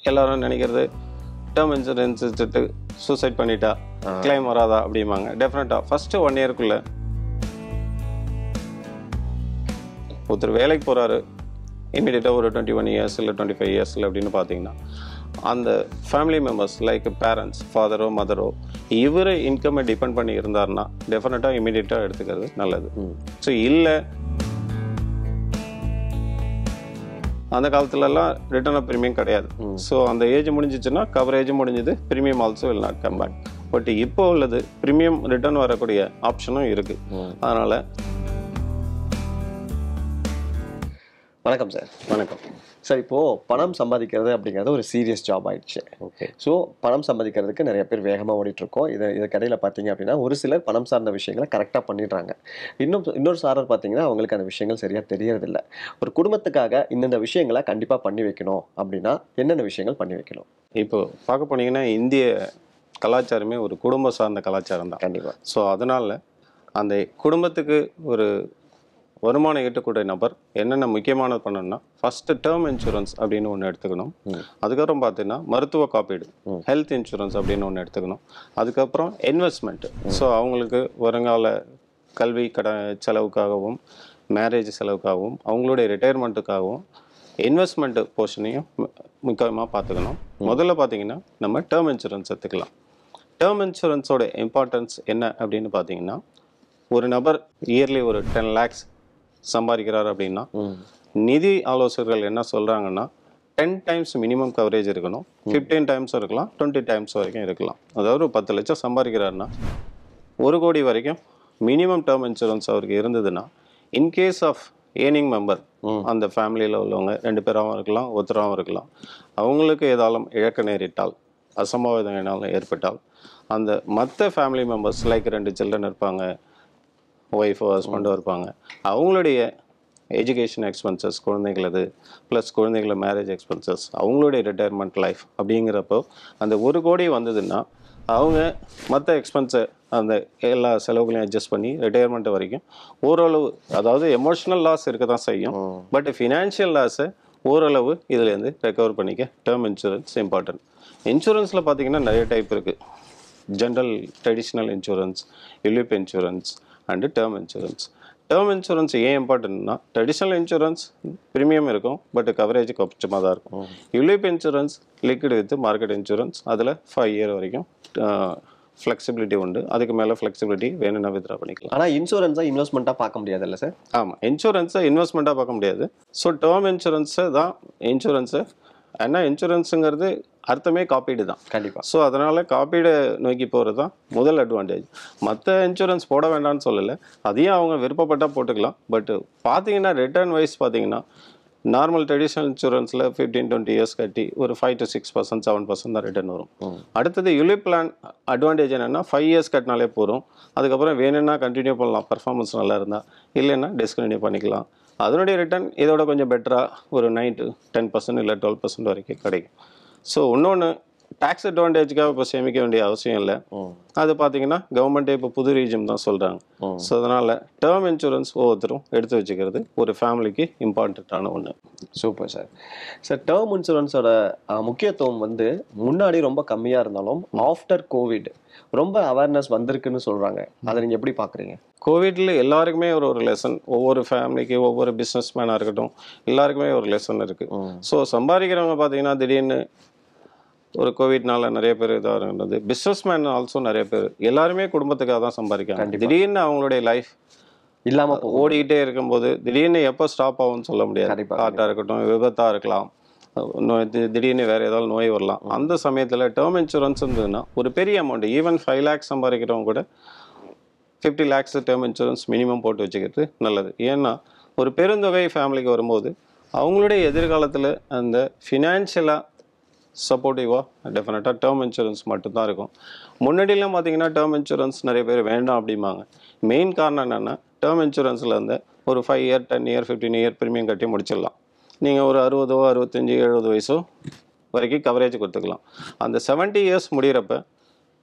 எல்லாரும் நினைக்கிறது term insurance வச்சுட்டு சூசைட் பண்ணிட்டா கிளைம் வராதா அப்படிம்பாங்க. டெஃபினட்டாக ஃபஸ்ட்டு 1 இயருக்குள்ளே ஒருத்தர் வேலைக்கு போகிறாரு, இமீடியட்டாக ஒரு 21 இயர்ஸ் இல்லை 25 இயர்ஸ் இல்லை அப்படின்னு பார்த்தீங்கன்னா அந்த ஃபேமிலி மெம்பர்ஸ் லைக் பேரண்ட்ஸ், ஃபாதரோ மதரோ இவர் இன்கம்மை டிபெண்ட் பண்ணி இருந்தாருன்னா டெஃபினட்டாக இமீடியட்டாக எடுத்துக்கிறது நல்லது. ஸோ இல்லை அந்த காலத்துலலாம் ரிட்டர்ன் ஆஃப் ப்ரீமியம் கிடையாது. ஸோ அந்த ஏஜ் முடிஞ்சிச்சுன்னா கவரேஜ் முடிஞ்சது, premium also will not come back. But இப்போ உள்ளது ப்ரீமியம் ரிட்டர்ன் வரக்கூடிய ஆப்ஷனும் இருக்குது. அதனால் வணக்கம் சார். வணக்கம் சார். இப்போது பணம் சம்பாதிக்கிறது அப்படிங்கிறது ஒரு சீரியஸ் ஜாப் ஆயிடுச்சு. ஓகே. ஸோ பணம் சம்பாதிக்கிறதுக்கு நிறைய பேர் வேகமாக ஓடிட்டுருக்கோம். இதுக்கடையில் பார்த்தீங்க அப்படின்னா ஒரு சிலர் பணம் சார்ந்த விஷயங்களை கரெக்டாக பண்ணிடுறாங்க. இன்னொரு சாரர் பார்த்தீங்கன்னா அவங்களுக்கு அந்த விஷயங்கள் சரியாக தெரியறதில்ல. ஒரு குடும்பத்துக்காக இந்தந்த விஷயங்களை கண்டிப்பாக பண்ணி வைக்கணும் அப்படின்னா என்னென்ன விஷயங்கள் பண்ணி வைக்கணும்? இப்போ பார்க்க போனீங்கன்னா இந்திய கலாச்சாரமே ஒரு குடும்ப சார்ந்த கலாச்சாரம் தான். கண்டிப்பாக. ஸோ அதனால் அந்த குடும்பத்துக்கு ஒரு வருமானம் ஈட்டக்கூடிய நபர் என்னென்ன முக்கியமானது பண்ணணும்னா ஃபஸ்ட்டு டேர்ம் இன்சூரன்ஸ் அப்படின்னு ஒன்று எடுத்துக்கணும். அதுக்கப்புறம் பார்த்தீங்கன்னா மருத்துவ காப்பீடு, ஹெல்த் இன்சூரன்ஸ் அப்படின்னு ஒன்று எடுத்துக்கணும். அதுக்கப்புறம் இன்வெஸ்ட்மெண்ட்டு. ஸோ அவங்களுக்கு வருங்கால கல்வி செலவுக்காகவும் மேரேஜ் செலவுக்காகவும் அவங்களுடைய ரிட்டையர்மெண்ட்டுக்காகவும் இன்வெஸ்ட்மெண்ட்டு போர்ஷனையும் முக்கியமாக பார்த்துக்கணும். முதல்ல பார்த்தீங்கன்னா நம்ம டேர்ம் இன்சூரன்ஸ் எடுத்துக்கலாம். டேர்ம் இன்சூரன்ஸோட இம்பார்ட்டன்ஸ் என்ன அப்படின்னு பார்த்தீங்கன்னா ஒரு நபர் இயர்லி ஒரு 10 lakhs சம்பாதிக்கிறார் அப்படின்னா நிதி ஆலோசகர்கள் என்ன சொல்கிறாங்கன்னா 10 times மினிமம் கவரேஜ் இருக்கணும். 15 times இருக்கலாம், 20 times வரைக்கும் இருக்கலாம். அதாவது 10 லட்சம் சம்பாதிக்கிறாருன்னா 1 கோடி வரைக்கும் மினிமம் டேர்ம் இன்சூரன்ஸ் அவருக்கு இருந்ததுன்னா இன்கேஸ் ஆஃப் ஏர்னிங் மெம்பர் அந்த ஃபேமிலியில் உள்ளவங்க 2 பேராகவும் இருக்கலாம், ஒருத்தராகவும் இருக்கலாம், அவங்களுக்கு ஏதாலும் இழக்க நேரிட்டால், அசம்பாவிதம் என்னாலும் ஏற்பட்டால் அந்த மற்ற ஃபேமிலி மெம்பர்ஸ் லைக் 2 சில்ட்ரன் இருப்பாங்க, ஒய்ஃபோ ஹஸ்பண்டோ இருப்பாங்க, அவங்களுடைய எஜுகேஷன் எக்ஸ்பென்சஸ் குழந்தைங்களது ப்ளஸ் குழந்தைங்கள மேரேஜ் எக்ஸ்பென்சஸ் அவங்களுடைய ரிட்டையர்மெண்ட் லைஃப் அப்படிங்கிறப்போ அந்த 1 கோடி வந்ததுன்னா அவங்க மற்ற எக்ஸ்பென்ஸை அந்த எல்லா செலவுகளையும் அட்ஜஸ்ட் பண்ணி ரிட்டையர்மெண்ட் வரைக்கும் ஓரளவு, அதாவது எமோஷனல் லாஸ் இருக்க தான் செய்யும், பட் ஃபினான்ஷியல் லாஸை ஓரளவு இதுலேருந்து ரெக்கவர் பண்ணிக்க டேர்ம் இன்சூரன்ஸ் இம்பார்ட்டன்ட். இன்சூரன்ஸில் பார்த்தீங்கன்னா நிறைய டைப் இருக்குது. General traditional insurance, ULIP insurance and term insurance. Term insurance ஏன் இம்பார்ட்டன்ட்னா ட்ரெடிஷ்னல் இன்சூரன்ஸ் ப்ரீமியம் இருக்கும், பட் கவரேஜ் கொஞ்சமாக தான் இருக்கும். ULIP insurance liquid with market insurance, அதில் 5 year வரைக்கும் ஃப்ளெக்சிபிலிட்டி உண்டு. அதுக்கு மேலே ஃப்ளெக்சிபிலிட்டி வேணும்னா வித்ரா பண்ணிக்கலாம். ஆனால் இன்சூரன்ஸாக இன்வெஸ்ட்மெண்ட்டாக பார்க்க முடியாதுல்ல சார்? ஆமாம், இன்சூரன்ஸை இன்வெஸ்ட்மெண்ட்டாக பார்க்க முடியாது. ஸோ டேர்ம் இன்சூரன்ஸை தான் இன்சூரன்ஸை, ஏன்னா இன்சூரன்ஸுங்கிறது அர்த்தமே காப்பீடு தான். கண்டிப்பாக. ஸோ அதனால் காப்பீடை நோக்கி போகிறது தான் முதல் அட்வான்டேஜ். மற்ற இன்சூரன்ஸ் போட வேண்டாம்னு சொல்லலை, அதையும் அவங்க விருப்பப்பட்டால் போட்டுக்கலாம். பட்டு பார்த்தீங்கன்னா ரிட்டர்ன் வைஸ் பார்த்தீங்கன்னா நார்மல் ட்ரெடிஷ்னல் இன்சூரன்ஸில் 15-20 years கட்டி ஒரு 5 to 6%, 7% தான் ரிட்டர்ன் வரும். அடுத்தது யூலிப் பிளான் அட்வான்டேஜ் என்னென்னா 5 years கட்டினாலே போதும். அதுக்கப்புறம் வேணும்னா கண்டினியூ பண்ணலாம், பர்ஃபார்மன்ஸ் நல்லா இருந்தால், இல்லைன்னா டிஸ்கண்டினியூ பண்ணிக்கலாம். அதனுடைய ரிட்டர்ன் இதோட கொஞ்சம் பெட்டராக ஒரு 9 to 10% இல்லை 12% வரைக்கும் கிடைக்கும். ஸோ இன்னொன்று டேக்ஸ் அட்வான்டேஜுக்காக இப்போ சேமிக்க வேண்டிய அவசியம் இல்லை. அது பார்த்தீங்கன்னா கவர்மெண்ட்டே இப்போ புது ரீஜம் தான் சொல்கிறாங்க. ஸோ அதனால் டேர்ம் இன்சூரன்ஸ் ஒவ்வொருத்தரும் எடுத்து வச்சுக்கிறது ஒரு ஃபேமிலிக்கு இம்பார்ட்டண்ட்டான ஒன்று. Super sir. சார், டேர்ம் இன்சூரன்ஸோட முக்கியத்துவம் வந்து முன்னாடி ரொம்ப கம்மியாக இருந்தாலும் ஆஃப்டர் கோவிட் ரொம்ப அவேர்னஸ் வந்திருக்குன்னு சொல்கிறாங்க. அதை நீங்கள் எப்படி பார்க்குறீங்க? கோவிட்ல எல்லாருக்குமே ஒரு லெசன், ஒவ்வொரு ஃபேமிலிக்கு ஒவ்வொரு பிஸ்னஸ் மேனாக இருக்கட்டும் எல்லாருக்குமே ஒரு லெசன் இருக்குது. ஸோ சம்பாதிக்கிறவங்க பார்த்தீங்கன்னா திடீர்னு ஒரு கோவிட்னால நிறைய பேர் இதாக இருந்தது. பிஸ்னஸ் மேன் ஆல்சோ நிறைய பேர், எல்லாருமே குடும்பத்துக்காக தான் சம்பாதிக்காங்க. திடீர்னு அவங்களுடைய லைஃப் இல்லாமல் ஓடிக்கிட்டே இருக்கும்போது திடீர்னு எப்போ ஸ்டாப் ஆகும்னு சொல்ல முடியாது. ஹார்ட்டாக இருக்கட்டும், விபத்தாக இருக்கலாம், நோய் திடீர்னு வேறு ஏதாவது நோய் வரலாம். அந்த சமயத்தில் டேர்ம் இன்சூரன்ஸ் இருந்ததுன்னா ஒரு பெரிய அமௌண்ட், ஈவன் 5 lakhs சம்பாதிக்கிறவங்க கூட 50 lakhs டேர்ம் இன்சூரன்ஸ் மினிமம் போட்டு வச்சுக்கிறது நல்லது. ஏன்னா ஒரு பெருந்தொகை ஃபேமிலிக்கு வரும்போது அவங்களுடைய எதிர்காலத்தில் அந்த ஃபினான்ஷியலாக சப்போர்ட்டிவாக டெஃபினட்டாக டேர்ம் இன்சூரன்ஸ் மட்டும்தான் இருக்கும். முன்னாடிலாம் பார்த்தீங்கன்னா டேர்ம் இன்சூரன்ஸ் நிறைய பேர் வேண்டாம் அப்படிம்பாங்க. மெயின் காரணம் என்னென்னா டேர்ம் இன்சூரன்ஸில் வந்து ஒரு 5 year 10 year 15 year ப்ரீமியம் கட்டி முடிச்சிடலாம். நீங்கள் ஒரு 60 65 70 வயசோ வரைக்கும் கவரேஜ் கொடுத்துக்கலாம். அந்த 70 years முடிகிறப்ப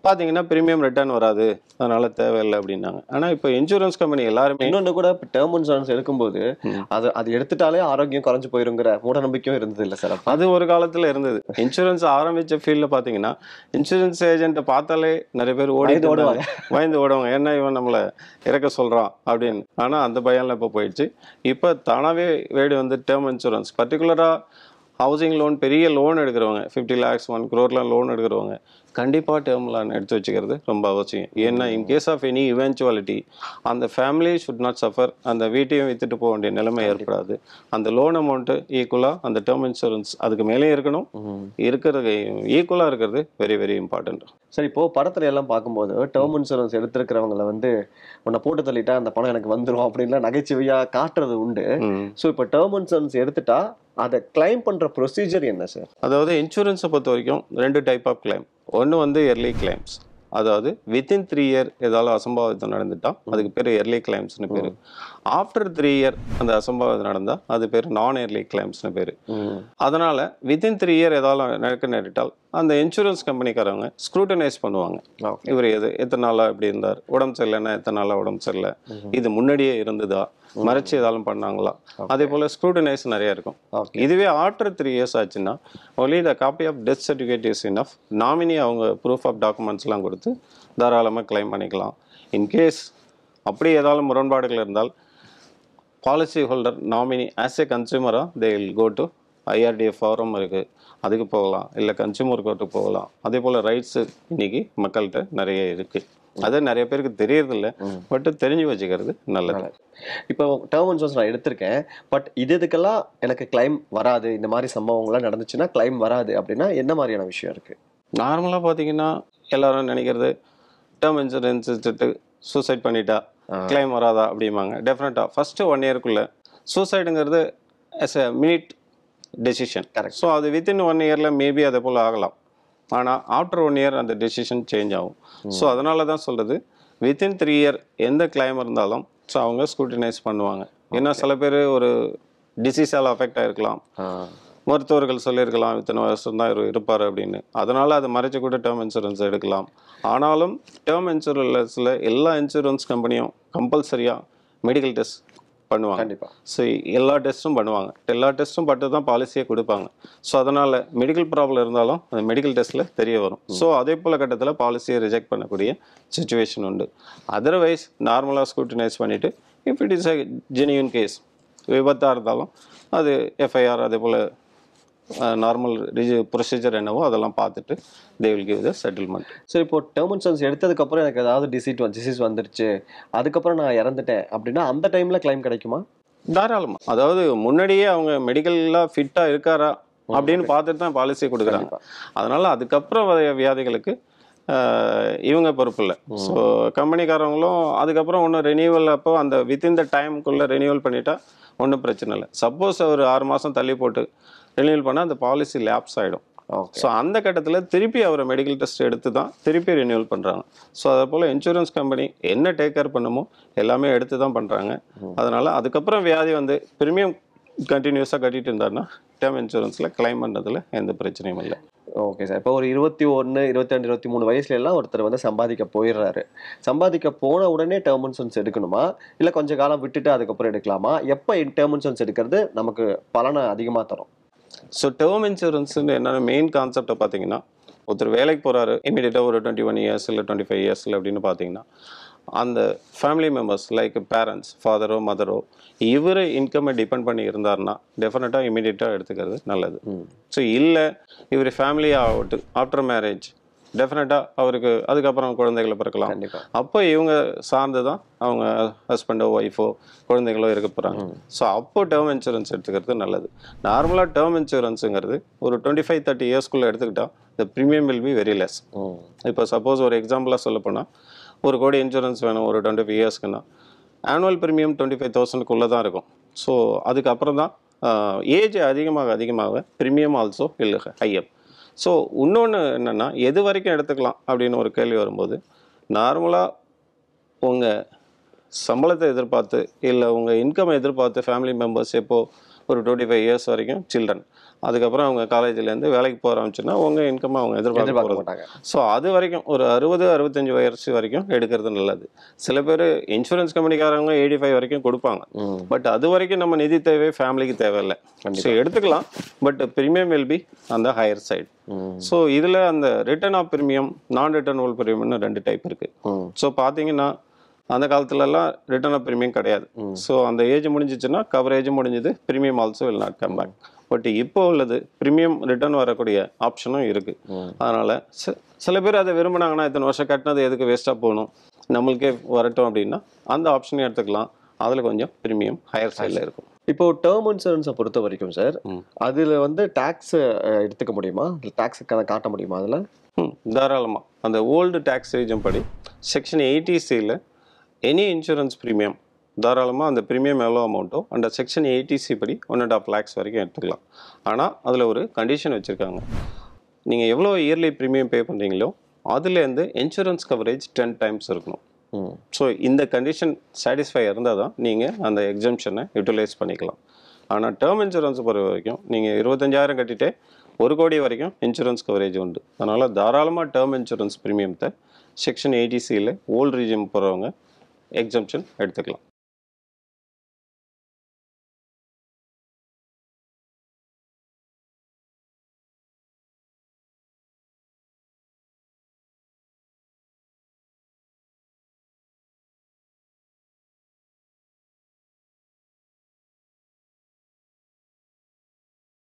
பார்த்தீங்கன்னா ப்ரீமியம் ரிட்டர்ன் வராது, அதனால தேவையில்லை அப்படின்னாங்க. ஆனால் இப்போ இன்சூரன்ஸ் கம்பெனி எல்லாருமே இன்னொன்று கூட டேர்ம் இன்சூரன்ஸ் எடுக்கும்போது அது அது எடுத்துட்டாலே ஆரோக்கியம் குறைஞ்சு போயிருங்கிற மூட நம்பிக்கையும் இருந்தது இல்லை சார்? அது ஒரு காலத்தில் இருந்தது. இன்சூரன்ஸ் ஆரம்பித்த ஃபீல்டில் பார்த்தீங்கன்னா இன்சூரன்ஸ் ஏஜென்ட்டை பார்த்தாலே நிறைய பேர் ஓடுவாங்க, பயந்து ஓடுவாங்க. ஏன்னா இவன் நம்மளை இறக்க சொல்கிறான் அப்படின்னு. ஆனால் அந்த பயம்லாம் இப்போ போயிடுச்சு. இப்போ தானாகவே வேடி வந்து டேர்ம் இன்சூரன்ஸ், பர்டிகுலராக ஹவுசிங் லோன், பெரிய லோன் எடுக்கிறவங்க 50 lakhs 1 crore லோன் எடுக்கிறவங்க கண்டிப்பாக டேர்ம் லான் எடுத்து வச்சுக்கிறது ரொம்ப அவசியம். ஏன்னா இன்கேஸ் ஆஃப் எனி இவென்ச்சுவாலிட்டி அந்த ஃபேமிலி ஷுட் நாட் சஃபர். அந்த வீட்டையும் விற்றுட்டு போக வேண்டிய நிலைமை ஏற்படாது. அந்த லோன் அமௌண்ட்டு ஈக்குவலாக அந்த டேர்ம் இன்சூரன்ஸ் அதுக்கு மேலே இருக்கணும். இருக்கிறது ஈக்குவலாக இருக்கிறது வெரி வெரி இம்பார்ட்டன்ட். சரி, இப்போ படத்துல எல்லாம் பார்க்கும்போது டேர்ம் இன்சூரன்ஸ் எடுத்திருக்கிறவங்களை வந்து உன்னை போட்டு தள்ளிட்டா அந்த பணம் எனக்கு வந்துடும் அப்படின்லாம் நகைச்சுவையா காட்டுறது உண்டு. ஸோ இப்போ டேர்ம் இன்சூரன்ஸ் எடுத்துட்டா அதை கிளைம் பண்ற ப்ரொசீஜர் என்ன சார்? அதாவது இன்சூரன்ஸை பொறுத்த வரைக்கும் 2 டைப் ஆஃப் கிளைம். ஒன்று வந்து எர்லி கிளைம்ஸ், அதாவது வித்தின் 3 year ஏதாவது அசம்பாவிதம் நடந்துட்டா அதுக்கு பேர் எர்லி கிளைம்ஸ்னு பேர். ஆஃப்டர் 3 year அந்த அசம்பாவிதம் நடந்தால் அது பேர் நான் எர்லி கிளைம்ஸ்னு பேர். அதனால வித்தின் 3 year ஏதாவது நடக்க நேரிட்டால் அந்த இன்சூரன்ஸ் கம்பெனிக்காரவங்க ஸ்க்ரூட்டனைஸ் பண்ணுவாங்க. இவர் எத்தனை நாளாக இப்படி இருந்தார், உடம்பு சரியில்லைன்னா எத்தனை நாளாக உடம்பு சரியில்லை, இது முன்னாடியே இருந்ததா, மறைச்சி ஏதாலும் பண்ணாங்களா, அதே போல் ஸ்க்ரூட்டனைஸ் நிறைய இருக்கும். இதுவே ஆஃப்டர் 3 years ஆச்சுன்னா only the copy of death certificate is enough. Nominee அவங்க ப்ரூஃப் ஆஃப் டாக்குமெண்ட்ஸ்லாம் கொடுத்து தாராளமாக கிளைம் பண்ணிக்கலாம். இன்கேஸ் அப்படி ஏதாவது முரண்பாடுகள் இருந்தால் policy holder nominee as a கன்சியூமராக they will go to IRDF forum இருக்குது, அதுக்கு போகலாம், இல்லை கன்சியூமர் கோர்ட்டுக்கு போகலாம். அதே போல் ரைட்ஸு இன்னைக்கு மக்கள்கிட்ட நிறைய இருக்குது. அது நிறைய பேருக்கு தெரியறதில்ல, பட் தெரிஞ்சு வச்சுக்கிறது நல்லது. இப்போ டேர்ம் இன்சூரன்ஸ் நான் எடுத்திருக்கேன், பட் இதுக்கெல்லாம் எனக்கு கிளைம் வராது, இந்த மாதிரி சம்பவங்கள்லாம் நடந்துச்சுன்னா கிளைம் வராது அப்படின்னா என்ன மாதிரியான விஷயம் இருக்குது? நார்மலாக பார்த்தீங்கன்னா எல்லாரும் நினைக்கிறது டேர்ம் இன்சூரன்ஸ் எடுத்துட்டு சூசைட் பண்ணிட்டா கிளைம் வராதா அப்படிம்பாங்க. டெஃபினட்டாக ஃபஸ்ட்டு 1 yearக்குள்ளே சூசைடுங்கிறது as a minute decision. Correct. So அது வித்தின் 1 yearல மேபி அதே போல் ஆகலாம். ஆனால் ஆஃப்டர் 1 year அந்த டெசிஷன் சேஞ்ச் ஆகும். ஸோ அதனால தான் சொல்கிறது வித்தின் 3 year எந்த கிளைம் இருந்தாலும் ஸோ அவங்க ஸ்க்ரூட்டினைஸ் பண்ணுவாங்க. ஏன்னா சில பேர் ஒரு டிசீஸால் அஃபெக்ட் ஆகிருக்கலாம், மருத்துவர்கள் சொல்லியிருக்கலாம் இத்தனை வருஷம் தான் இருப்பார் அப்படின்னு, அதனால் அதை மறைச்சி கூட டேர்ம் இன்சூரன்ஸ் எடுக்கலாம். ஆனாலும் டேர்ம் இன்சூரன்ஸில் எல்லா இன்சூரன்ஸ் கம்பெனியும் கம்பல்சரியாக மெடிக்கல் டெஸ்ட் பண்ணுவாங்க. கண்டிப்பாக. ஸோ எல்லா டெஸ்ட்டும் பண்ணுவாங்க. எல்லா டெஸ்ட்டும் பட்டு தான் பாலிசியை கொடுப்பாங்க. ஸோ அதனால் மெடிக்கல் ப்ராப்ளம் இருந்தாலும் அந்த மெடிக்கல் டெஸ்ட்டில் தெரிய வரும். ஸோ அதே போல் கட்டத்தில் பாலிசியை ரிஜெக்ட் பண்ணக்கூடிய சுச்சுவேஷன் உண்டு. அதர்வைஸ் நார்மலாக ஸ்க்ரூட்டினைஸ் பண்ணிவிட்டு if it is a genuine case, விபத்தாக இருந்தாலும் அது FIR அதே போல் நார்மல் ப்ரொசீஜர் என்னவோ அதெல்லாம் பார்த்துட்டு they will give the settlement. So இப்போ டேர்ம் இன்சூரன்ஸ் எடுத்ததுக்கப்புறம் எனக்கு ஏதாவது டிசீஸ் வந்துருச்சு, அதுக்கப்புறம் நான் இறந்துட்டேன் அப்படின்னா அந்த டைமில் கிளைம் கிடைக்குமா? தாராளமாக. அதாவது முன்னாடியே அவங்க மெடிக்கலாக ஃபிட்டாக இருக்காரா அப்படின்னு பார்த்துட்டு தான் பாலிசி கொடுக்குறாங்க. அதனால் அதுக்கப்புறம் வியாதிகளுக்கு இவங்க பொறுப்பு இல்லை. ஸோ கம்பெனிக்காரவங்களும் அதுக்கப்புறம் ஒன்றும் ரெனியூவல் அப்போ அந்த வித்தின் த டைமுக்குள்ளே ரெனியூவல் பண்ணிட்டா ஒன்றும் பிரச்சனை இல்லை. சப்போஸ் ஒரு 6 மாதம் தள்ளி போட்டு ரெனியூவல் பண்ணால் அந்த பாலிசி லேப்ஸ் ஆகிடும். ஸோ அந்த கட்டத்தில் திருப்பி அவரை மெடிக்கல் டெஸ்ட் எடுத்து தான் திருப்பி ரெனியூவல் பண்ணுறாங்க. ஸோ அதே போல் இன்சூரன்ஸ் கம்பெனி என்ன டேக் கேர் பண்ணுமோ எல்லாமே எடுத்து தான் பண்ணுறாங்க. அதனால் அதுக்கப்புறம் வியாதி வந்து ப்ரீமியம் கண்டினியூஸாக கட்டிட்டு இருந்தாருன்னா டேர்ம் இன்சூரன்ஸில் கிளைம் பண்ணுறதுல எந்த பிரச்சனையும் இல்லை. Okay sir. இப்போ ஒரு 21, 22, 23 வயசுல எல்லாம் ஒருத்தர் வந்து சம்பாதிக்க போயிடுறாரு. சம்பாதிக்க போன உடனே டேர்ம் இன்சூரன்ஸ் எடுக்கணுமா, இல்லை கொஞ்சம் காலம் விட்டுட்டு அதுக்கப்புறம் எடுக்கலாமா? எப்போ டேர்ம் இன்சூரன்ஸ் எடுக்கிறது நமக்கு பலனை அதிகமாக தரும்? ஸோ டேர்ம் இன்சூரன்ஸுன்னு என்னென்ன மெயின் கான்செப்டை பார்த்தீங்கன்னா, ஒருத்தர் வேலைக்கு போகிறாரு இமீடியட்டாக ஒரு 21 years இல்லை 25 years அப்படின்னு பார்த்தீங்கன்னா அந்த ஃபேமிலி மெம்பர்ஸ் லைக் பேரண்ட்ஸ், ஃபாதரோ மதரோ இவர் இன்கம்மை டிபெண்ட் பண்ணி இருந்தாருன்னா டெஃபினட்டாக இமீடியட்டாக எடுத்துக்கிறது நல்லது. ஸோ இல்லை இவர் ஃபேமிலி ஆகட்டும் ஆஃப்டர் மேரேஜ் டெஃபினட்டாக அவருக்கு அதுக்கப்புறம் குழந்தைகளை பிறக்கலாம். அப்போ இவங்க சார்ந்து தான் அவங்க ஹஸ்பண்டோ ஒய்ஃபோ குழந்தைகளோ இருக்க போகிறாங்க. ஸோ அப்போ டேர்ம் இன்சூரன்ஸ் எடுத்துக்கிறது நல்லது. நார்மலாக டேர்ம் இன்சூரன்ஸுங்கிறது ஒரு 25-30 yearsக்குள்ளே எடுத்துக்கிட்டால் the premium will be very less. இப்போ சப்போஸ் ஒரு எக்ஸாம்பிளாக சொல்ல போனால் 1 கோடி இன்சூரன்ஸ் வேணும் ஒரு 25 yearsக்குன்னா ஆனுவல் ப்ரீமியம் 25,000க்குள்ளே தான் இருக்கும். ஸோ அதுக்கப்புறம் தான் ஏஜ் அதிகமாக ப்ரீமியம் ஆல்சோ இல்லை ஹையப். ஸோ இன்னொன்று என்னென்னா எது வரைக்கும் எடுத்துக்கலாம் அப்படின்னு ஒரு கேள்வி வரும்போது நார்மலாக உங்கள் சம்பளத்தை எதிர்பார்த்து இல்லை உங்கள் இன்கம் எதிர்பார்த்து ஃபேமிலி மெம்பர்ஸ் எப்போது ஒரு 25 இயர்ஸ் வரைக்கும் சில்ட்ரன். அதுக்கப்புறம் அவங்க காலேஜ்லேருந்து வேலைக்கு போக ஆரம்பிச்சுன்னா உங்கள் இன்கம் அவங்க எதிர்பார்க்க எதிர்பார்க்க போகிறது. மாட்டாங்க. ஸோ அது வரைக்கும் ஒரு 60-65 வயசு வரைக்கும் எடுக்கிறது நல்லது. சில பேர் இன்சூரன்ஸ் கம்பெனிக்காரங்க 85 வரைக்கும் கொடுப்பாங்க. பட் அது வரைக்கும் நம்ம நிதி தேவை ஃபேமிலிக்கு தேவையில்லை. ஸோ எடுத்துக்கலாம். பட் ப்ரீமியம் வில் பி அந்த ஹையர் சைடு. ஸோ இதில் அந்த return of premium, non returnable ப்ரீமியம்னு 2 டைப் இருக்குது. ஸோ பார்த்தீங்கன்னா அந்த காலத்துலலாம் ரிட்டர்ன் ஆஃப் ப்ரீமியம் கிடையாது. ஸோ அந்த ஏஜ் முடிஞ்சிச்சுன்னா கவரேஜ் முடிஞ்சது, premium also will not come back. But இப்போ உள்ளது ப்ரீமியம் ரிட்டர்ன் வரக்கூடிய ஆப்ஷனும் இருக்குது. அதனால் சில பேர் அதை விரும்பினாங்கன்னா இத்தனை வருஷம் கட்டினது எதுக்கு வேஸ்ட்டாக போகணும், நம்மளுக்கே வரட்டும் அப்படின்னா அந்த ஆப்ஷனையும் எடுத்துக்கலாம். அதில் கொஞ்சம் ப்ரீமியம் ஹையர் சைடில் இருக்கும். இப்போ டேர்ம் இன்சூரன்ஸை பொறுத்த வரைக்கும் சார், அதில் வந்து டேக்ஸ் எடுத்துக்க முடியுமா? டேக்ஸ் காட்ட முடியுமா அதில்? தாராளமாக. அந்த ஓல்டு டேக்ஸ் ரீஜன் படி செக்ஷன் 80C எனி இன்சூரன்ஸ் ப்ரீமியம் தாராளமாக அந்த ப்ரீமியம் எவ்வளோ அமௌண்ட்டோ அந்த செக்ஷன் 80C படி 1.5 lakhs வரைக்கும் எடுத்துக்கலாம். ஆனால் அதில் ஒரு கண்டிஷன் வச்சுருக்காங்க. நீங்கள் எவ்வளோ இயர்லி ப்ரீமியம் பே பண்ணுறீங்களோ அதுலேருந்து இன்சூரன்ஸ் கவரேஜ் 10 times இருக்கணும். ஸோ இந்த கண்டிஷன் சாட்டிஸ்ஃபை இருந்தால் தான் நீங்கள் அந்த எக்ஸம்ஷனை யூட்டிலைஸ் பண்ணிக்கலாம். ஆனால் டேர்ம் இன்சூரன்ஸ் பொறுத்த வரைக்கும் நீங்கள் 25,000 கட்டிகிட்டே 1 கோடி வரைக்கும் இன்சூரன்ஸ் கவரேஜ் உண்டு. அதனால் தாராளமாக டேர்ம் இன்சூரன்ஸ் ப்ரீமியத்தை செக்ஷன் 80C ஓல்டு ரீஜன் போகிறவங்க எக்ஸம்ஷன் எடுத்துக்கலாம்.